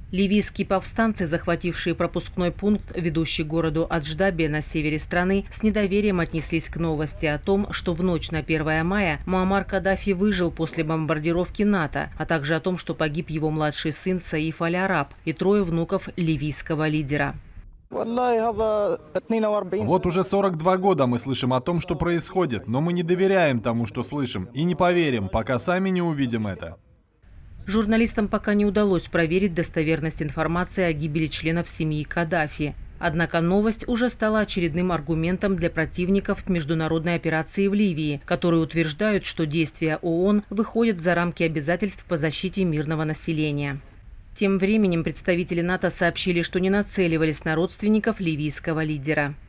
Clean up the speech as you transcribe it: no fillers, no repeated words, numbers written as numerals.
Ливийские повстанцы, захватившие пропускной пункт, ведущий к городу Адждабе на севере страны, с недоверием отнеслись к новости о том, что в ночь на 1 мая Муаммар Каддафи выжил после бомбардировки НАТО, а также о том, что погиб его младший сын Саиф Аль-Араб и 3 внуков ливийского лидера. Вот уже 42 года мы слышим о том, что происходит, но мы не доверяем тому, что слышим, и не поверим, пока сами не увидим это. Журналистам пока не удалось проверить достоверность информации о гибели членов семьи Каддафи. Однако новость уже стала очередным аргументом для противников международной операции в Ливии, которые утверждают, что действия ООН выходят за рамки обязательств по защите мирного населения. Тем временем представители НАТО сообщили, что не нацеливались на родственников ливийского лидера.